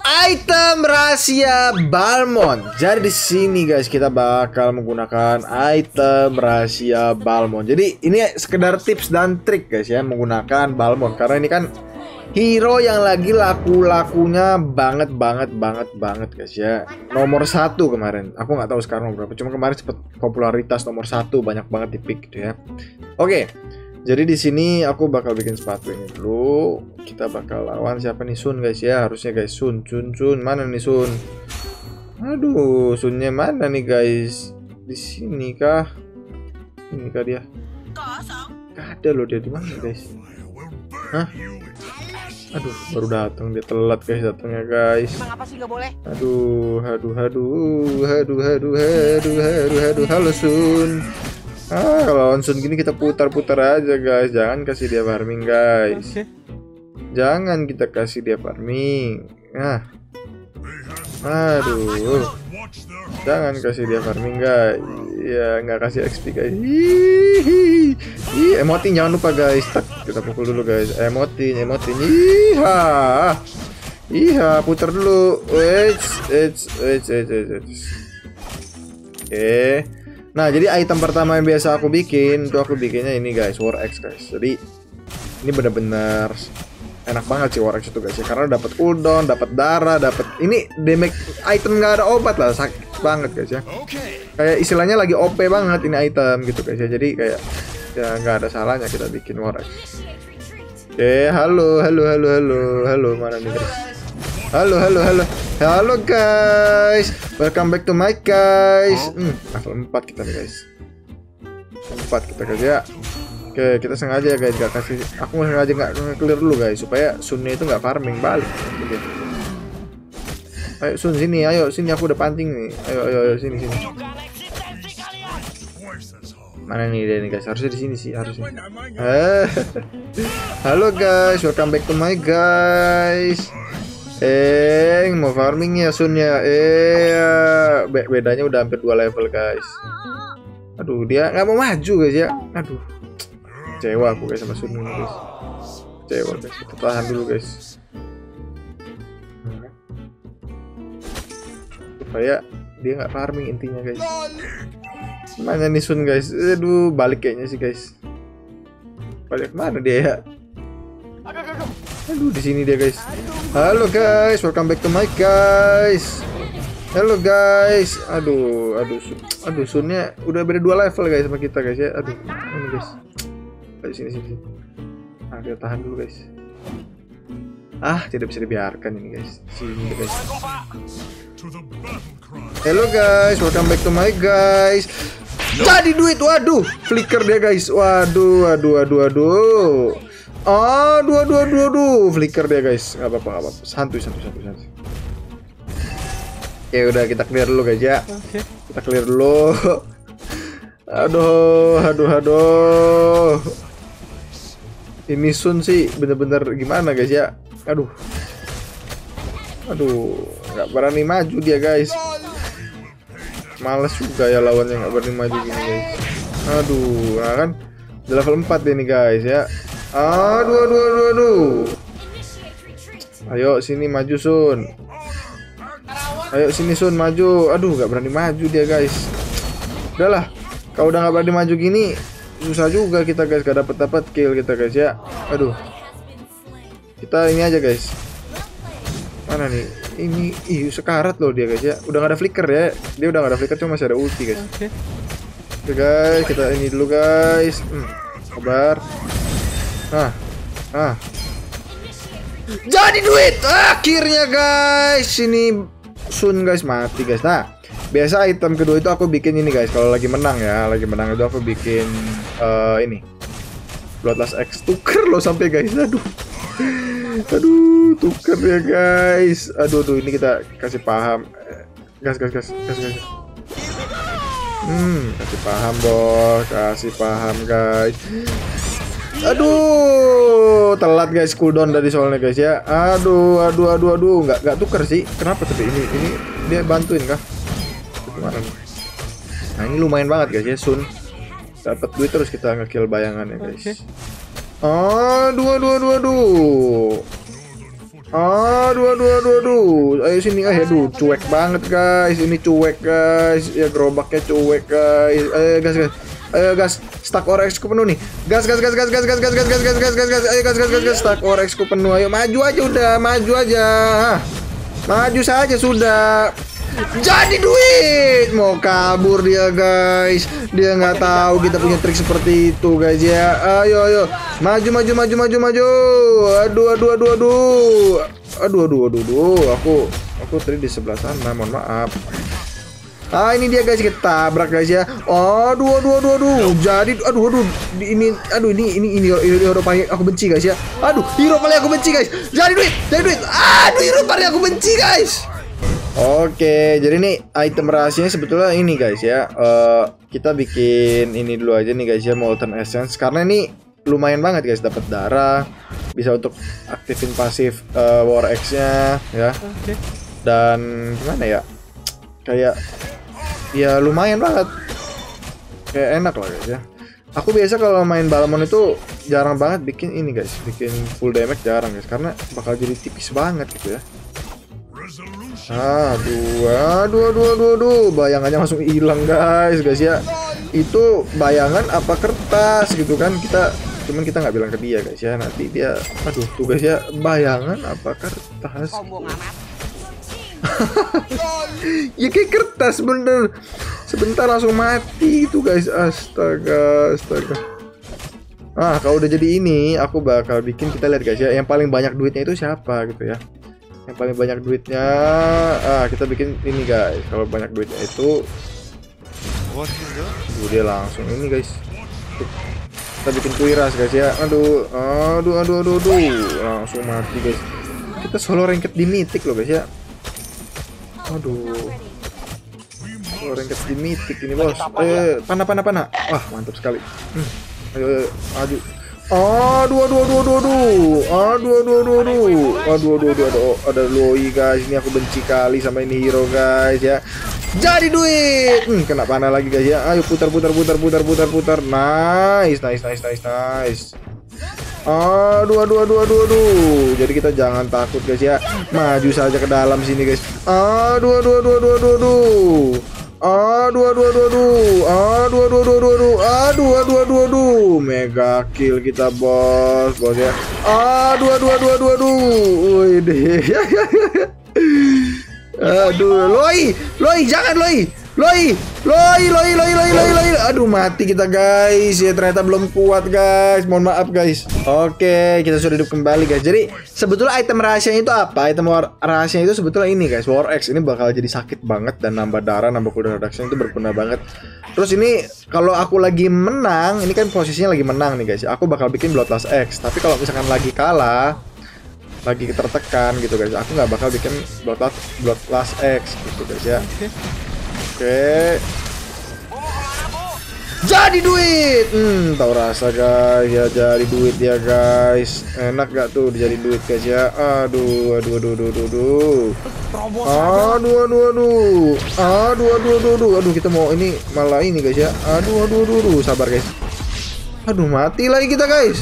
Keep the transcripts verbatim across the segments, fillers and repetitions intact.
Item rahasia Balmond. Jadi di sini guys kita bakal menggunakan item rahasia Balmond. Jadi ini sekedar tips dan trik guys ya menggunakan Balmond, karena ini kan hero yang lagi laku-lakunya banget banget banget banget guys ya. Nomor satu kemarin. Aku nggak tahu sekarang nomor berapa. Cuma kemarin sempat popularitas nomor satu, banyak banget di pick gitu ya. Oke. Jadi di sini aku bakal bikin sepatu ini dulu. Kita bakal lawan siapa nih? Sun guys ya, harusnya guys. Sun, Sun, Sun. Mana nih Sun? Aduh, Sunnya mana nih guys? Di sini kah? Ini kah dia? Gak ada loh dia, di mana guys? Hah? Aduh, baru datang, dia telat guys datangnya guys. Emang apa sih nggak boleh? Aduh, aduh, aduh, aduh, aduh, aduh, aduh, aduh, halo Sun. Ah, kalau langsung gini kita putar-putar aja guys, jangan kasih dia farming guys. Okay. Jangan kita kasih dia farming. Nah, aduh, jangan kasih dia farming guys. Ya nggak kasih X P guys. Ih, ih, emotin jangan lupa guys. Tak, kita pukul dulu guys. Emotin, emotin. Iha, iha, putar dulu. Wait, wait, wait, wait, wait. Oke. Nah, jadi item pertama yang biasa aku bikin itu aku bikinnya ini guys, War Axe guys. Jadi ini bener-bener enak banget sih War Axe itu guys ya, karena dapat cooldown, dapat darah, dapat ini damage item nggak ada obat lah, sakit banget guys ya. Kayak istilahnya lagi O P banget ini item gitu guys ya. Jadi kayak ya nggak ada salahnya kita bikin War Axe. Oke, halo, halo, halo, halo, halo, mana nih guys? Halo, halo, halo, halo guys, welcome back to my guys. Hmm, level empat kita nih guys, empat kita guys ya. Oke, kita sengaja ya guys, gak kasih, aku sengaja nggak clear dulu guys, supaya Sunnya itu nggak farming balik. Oke. Ayo Sun sini, ayo sini, aku udah pancing nih. Ayo, ayo, ayo sini, sini. Mana nih dia nih guys, harusnya di sini sih, harusnya. Eh, halo guys, welcome back to my guys. Eh, mau farming ya Sun ya. Eh, be bedanya udah hampir dua level guys. Aduh, dia nggak mau maju guys ya. Aduh, kecewa aku guys sama Sun ini guys. Kecewa guys. Kita tahan dulu guys. Supaya dia nggak farming intinya guys. Mana nih Sun guys? Aduh, balik kayaknya sih guys. Balik mana dia ya? Aduh, di sini dia guys. Halo guys, welcome back to my guys. Halo guys. Aduh, aduh, aduh, Sunnya udah beda dua level guys sama kita guys ya. Aduh, ini guys. Ayo sini sini. sini. Ah, kita tahan dulu guys. Ah, tidak bisa dibiarkan ini guys. Sini guys. Halo guys, welcome back to my guys. Jadi duit, waduh, flicker dia guys. Waduh, waduh, waduh, waduh. Oh, dua dua dua dua flicker dia guys, nggak apa-apa nggak apa-apa, santuy santuy santuy santuy. Oke, udah kita clear dulu guys ya. Okay. Kita clear dulu. Aduh, aduh, aduh. Ini Sun sih bener-bener gimana guys ya? Aduh, aduh, nggak berani maju dia guys. Males juga ya lawan yang nggak berani maju gini guys. Aduh, nah kan level empat deh nih guys ya. Aduh, aduh, aduh, aduh. Ayo sini maju Sun. Ayo sini Sun maju. Aduh, gak berani maju dia guys. Udahlah, kalau udah gak berani maju gini susah juga kita guys, gak dapat dapat kill kita guys ya. Aduh. Kita ini aja guys. Mana nih? Ini ih sekarat loh dia guys ya. Udah gak ada flicker ya. Dia udah gak ada flicker, cuma masih ada ulti guys. Okay. Oke guys, kita ini dulu guys. Hmm, sabar. Ah, ah. Jadi duit akhirnya guys. Ini Sun guys mati guys. Nah, biasa item kedua itu aku bikin ini guys. Kalau lagi menang ya, lagi menang itu aku bikin uh, ini Bloodlust X. Tuker loh sampai guys. Aduh, aduh, tuker ya guys. Aduh, aduh, ini kita kasih paham. Gas, gas, gas, gas, gas. Hmm, kasih paham bos, kasih paham guys. Aduh, telat guys cooldown dari soalnya guys ya. Aduh, aduh, aduh, aduh, nggak nggak tuker sih. Kenapa tapi ini ini dia bantuin kah? Gimana nih? Nah ini lumayan banget guys ya Sun. Dapat duit terus kita ngekill bayangannya guys. Okay. Aduh, aduh, aduh, aduh. Aduh, aduh, aduh, aduh. Ayo sini, aduh, cuek banget guys. Ini cuek guys. Ya gerobaknya cuek guys. Ayo gas, gas. Ayo gas, stack orex ku penuh nih. Gas, gas, gas, gas, gas, gas, gas, gas, gas, gas, gas, gas, gas. Ayo gas, gas, gas, gas, stack orex ku penuh. Ayo maju aja udah, maju aja. Maju saja sudah. Jadi duit. Mau kabur dia guys. Dia nggak tahu kita punya trik seperti itu guys ya. Ayo, ayo. Maju, maju, maju, maju, maju. Aduh, aduh, aduh, aduh. Aduh, aduh, aduh, aduh. Aku, aku tadi di sebelah sana. Mohon maaf. Ah, ini dia guys, kita tabrak guys ya. Aduh, aduh, aduh, aduh. Jadi, aduh, aduh. Ini, aduh, ini, ini, ini hero paling aku benci guys ya. Aduh, hero paling aku benci guys. Jadi duit, jadi duit. Aduh, hero paling aku benci guys. Oke, jadi nih item rahasianya sebetulnya ini guys ya. Uh, kita bikin ini dulu aja nih guys ya, Molten Essence. Karena ini lumayan banget guys, dapat darah, bisa untuk aktifin pasif uh, War X-nya ya. Oke. Dan gimana ya? Kayak ya lumayan banget. Kayak enak lah guys ya. Aku biasa kalau main Balmond itu jarang banget bikin ini guys, bikin full damage jarang guys, karena bakal jadi tipis banget gitu ya. Aduh, aduh, aduh, aduh, aduh, bayangannya langsung hilang guys, guys ya. Itu bayangan apa kertas gitu kan? Kita, cuman kita nggak bilang ke dia guys ya. Nanti dia, aduh, tuh guys ya, bayangan apa kertas? Ya kayak kertas bener. Sebentar langsung mati itu guys. Astaga, astaga. Ah, kalau udah jadi ini, aku bakal bikin, kita lihat guys ya. Yang paling banyak duitnya itu siapa gitu ya? Yang paling banyak duitnya, ah kita bikin ini guys. Kalau banyak duitnya itu, uh, dia langsung ini guys. Kita bikin kuiras guys ya. Aduh, aduh, aduh, aduh, aduh, langsung mati guys. Kita solo ranked di mythic loh guys ya. Aduh, solo ranked di mythic ini bos. Eh, panah, panah, panah. Wah mantap sekali. Hmm. Ayo, ayo, maju. Aduh, aduh, aduh, aduh, aduh, aduh, aduh, aduh, aduh, aduh, aduh, aduh, aduh, ada Loi guys. Ini aku benci kali sama ini hero guys ya. Jadi duit, hmm, kena panah lagi guys ya. Ayo putar, putar, putar, putar, putar, putar. Nice, nice, nice, nice, nice. Aduh, aduh, aduh, aduh, aduh. Jadi kita jangan takut guys ya. Maju saja ke dalam sini guys. Aduh, aduh, aduh, aduh, aduh, aduh. Aduh, aduh, aduh, aduh, aduh, aduh, aduh, aduh, aduh, aduh, aduh, aduh, aduh, mega kill kita bos, bos ya. Aduh, aduh, aduh, aduh, aduh, wih deh. Aduh, Loi, Loi, jangan Loi, Loi, Loi, Loi, Loi, Loi, Loi, Loi. Aduh, mati kita guys. Ya ternyata belum kuat guys. Mohon maaf guys. Oke, kita sudah hidup kembali guys. Jadi sebetulnya item rahasianya itu apa? Item rahasianya itu sebetulnya ini guys, War X. Ini bakal jadi sakit banget dan nambah darah, nambah cooldown reduction, itu berguna banget. Terus ini kalau aku lagi menang, ini kan posisinya lagi menang nih guys. Aku bakal bikin Bloodlust X. Tapi kalau misalkan lagi kalah, lagi tertekan gitu guys, aku nggak bakal bikin Bloodlust Bloodlust X gitu guys ya. Oke. Okay. Jadi duit, hmm, tahu rasa guys ya, jadi duit ya guys. Enak gak tuh jadi duit guys ya? Aduh, aduh, aduh, aduh, aduh, aduh, aduh, aduh, aduh, aduh, aduh, aduh, aduh, aduh, kita mau ini malah ini guys ya. Aduh, aduh, aduh, aduh, sabar guys. Aduh, mati lagi kita guys.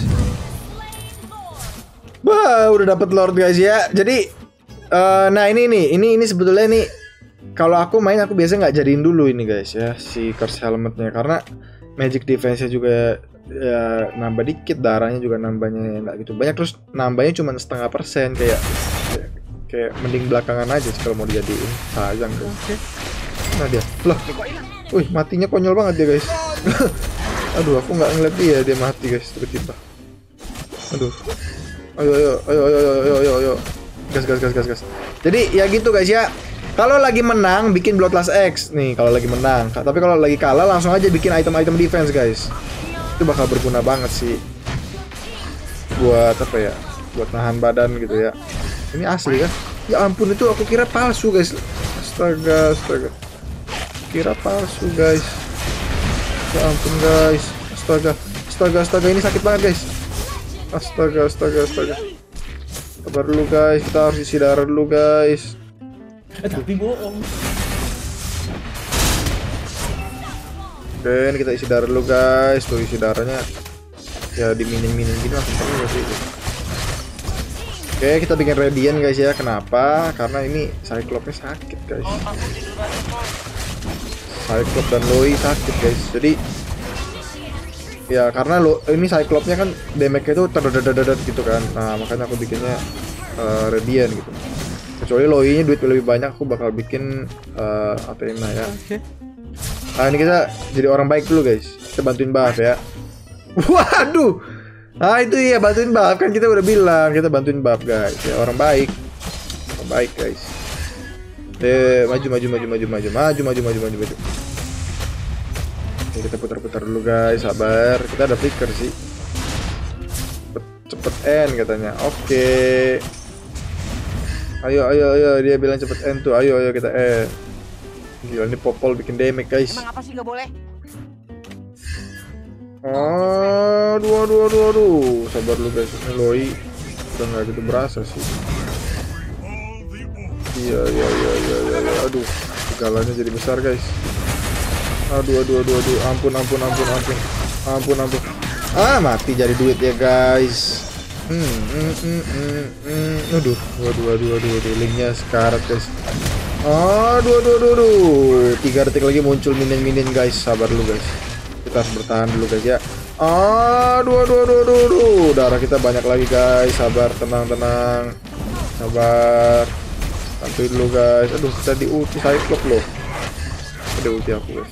Wah, udah dapet Lord guys ya. Jadi, uh, nah ini nih, ini ini sebetulnya nih. Kalau aku main, aku biasa nggak jadiin dulu ini guys ya, si curse helmetnya, karena magic defense-nya juga ya, nambah dikit, darahnya juga nambahnya nggak gitu banyak, terus nambahnya cuma setengah persen, kayak, kayak kayak mending belakangan aja sih kalau mau dijadiin. Sayang guys. Oke. Nah dia, loh, wih matinya konyol banget dia guys. Aduh, aku nggak ngeliat dia, dia mati guys tiba-tiba. Aduh, ayo ayo ayo ayo ayo ayo ayo, gas gas gas gas gas. Jadi ya gitu guys ya. Kalau lagi menang bikin Bloodlust X nih, kalau lagi menang. Tapi kalau lagi kalah langsung aja bikin item-item defense guys. Itu bakal berguna banget sih. Buat apa ya? Buat nahan badan gitu ya. Ini asli kan? Ya ampun, itu aku kira palsu guys. Astaga, astaga. Kira palsu guys. Ya ampun guys. Astaga, astaga, astaga, ini sakit banget guys. Astaga, astaga, astaga. Sabar dulu guys, kita harus isi darah dulu guys. Eh tapi bohong. Dan kita isi darah dulu guys. Tuh isi darahnya ya di minim-minim gini langsung perlu sih. Oke, kita bikin Radiant guys ya. Kenapa? Karena ini Cyclops-nya sakit guys. Cyclops dan Loi sakit guys. Jadi ya karena lo ini Cyclops-nya kan damage-nya itu terdedet gitu kan. Nah, makanya aku bikinnya uh, Radiant gitu. Kecuali Loi-nya duit lebih banyak, aku bakal bikin uh, Athena ya. Nah, ini kita jadi orang baik dulu guys. Kita bantuin buff ya. Waduh. Nah itu ya, bantuin buff kan, kita udah bilang kita bantuin buff guys ya, orang baik, orang baik guys. Eh maju maju maju maju maju maju maju maju maju maju. Oke, kita putar-putar dulu guys, sabar, kita ada flicker sih. Cepet, cepet end katanya. Oke. Ayo ayo ayo, dia bilang cepet end tuh, ayo ayo kita end. Gila, ini Popol bikin damage guys. Emang apa sih nggak boleh? Aduh, aduh, aduh, aduh, sabar lu guys, ini Loi udah nggak gitu berasa sih. Iya, iya, iya, iya, iya, iya. Aduh, segalanya jadi besar guys. Aduh, aduh, aduh, aduh, ampun, ampun, ampun, ampun, ampun, ampun. Ah, mati jadi duit ya guys. Hmm, hmm, hmm, hmm, hmm. Aduh, aduh, aduh, aduh, aduh, linknya sekarat guys. Aduh, aduh, aduh, aduh, tiga detik lagi muncul minion-minion guys, sabar lu guys. Kita harus bertahan dulu guys ya. Aduh, aduh, aduh, aduh, aduh. Darah kita banyak lagi guys. Sabar, tenang, tenang. Sabar. Santuy dulu guys. Aduh, kita di ulti Cyclops loh. Ada ulti aku guys.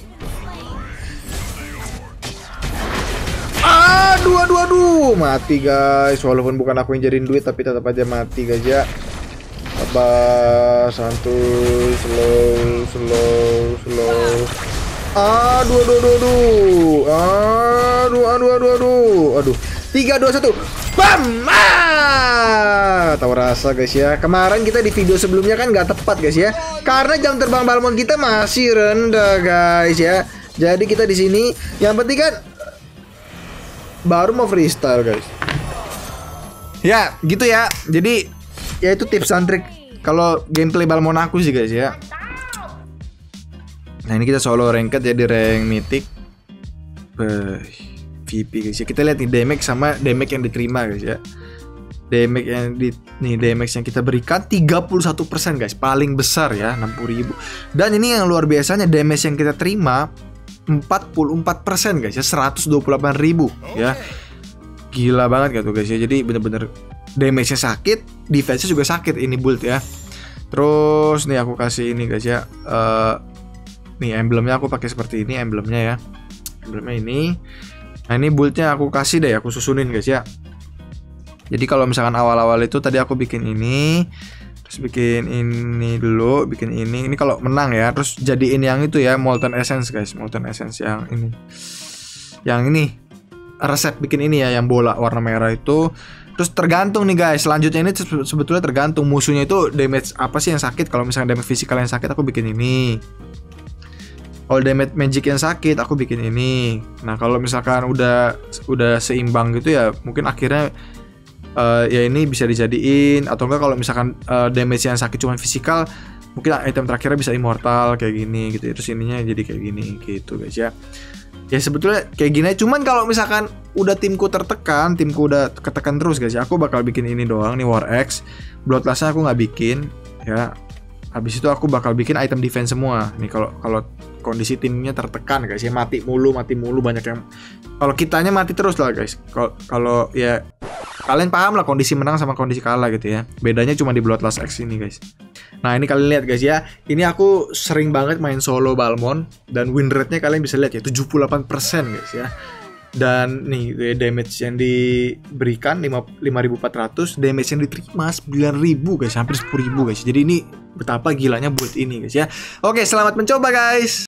Aduh, aduh, aduh. Mati guys. Walaupun bukan aku yang jadiin duit, tapi tetap aja mati guys ya. Sabar, santuy, slow, slow, slow. Aduh, aduh, aduh, aduh, aduh, aduh, aduh, aduh, aduh, tiga, dua, satu, bam, ah, tahu rasa guys ya. Kemarin kita di video sebelumnya kan nggak tepat guys ya, karena jam terbang Balmond kita masih rendah guys ya. Jadi kita di sini, yang penting kan baru mau freestyle guys. Ya, gitu ya. Jadi ya itu tips and trick kalau gameplay Balmond aku sih guys ya. Nah ini kita solo ranked ya, di rank mythic uh, V P guys ya. Kita lihat nih damage sama damage yang diterima guys ya. Damage yang di nih damage yang kita berikan tiga puluh satu persen guys, paling besar ya, enam puluh ribu. Dan ini yang luar biasanya, damage yang kita terima empat puluh empat persen guys ya, seratus dua puluh delapan ribu ya. Gila banget gitu guys ya. Jadi bener-bener damage-nya sakit, defense-nya juga sakit ini build ya. Terus nih aku kasih ini guys ya. Uh, Nih emblemnya aku pakai seperti ini, emblemnya ya. Emblemnya ini. Nah ini build-nya aku kasih deh, aku susunin guys ya. Jadi kalau misalkan awal-awal itu tadi aku bikin ini, terus bikin ini dulu, bikin ini. Ini kalau menang ya, terus jadiin yang itu ya, Molten Essence guys, Molten Essence yang ini. Yang ini resep bikin ini ya, yang bola warna merah itu. Terus tergantung nih guys, selanjutnya ini sebetulnya tergantung musuhnya itu damage apa sih yang sakit. Kalau misalkan damage fisikal yang sakit, aku bikin ini. Kalau damage magic yang sakit, aku bikin ini. Nah kalau misalkan udah udah seimbang gitu ya, mungkin akhirnya uh, ya ini bisa dijadiin. Atau enggak kalau misalkan uh, damage yang sakit cuma fisikal, mungkin item terakhirnya bisa immortal kayak gini gitu. Terus ininya jadi kayak gini gitu guys ya. Ya sebetulnya kayak gini. Cuman kalau misalkan udah timku tertekan, timku udah ketekan terus guys ya, aku bakal bikin ini doang nih, War X. Bloodlust-nya aku nggak bikin ya. Habis itu aku bakal bikin item defense semua. Nih kalau kalau kondisi timnya tertekan guys ya, mati mulu, mati mulu, banyak yang kalau kitanya mati terus lah guys. Kalau kalau ya kalian paham lah kondisi menang sama kondisi kalah gitu ya. Bedanya cuma di Bloodlust X ini guys. Nah, ini kalian lihat guys ya. Ini aku sering banget main solo Balmond dan win rate-nya kalian bisa lihat ya, tujuh puluh delapan persen guys ya. Dan nih damage yang diberikan lima ribu empat ratus, damage yang diterima sembilan ribu guys, hampir sepuluh ribu guys. Jadi ini betapa gilanya buat ini guys ya. Oke, selamat mencoba guys.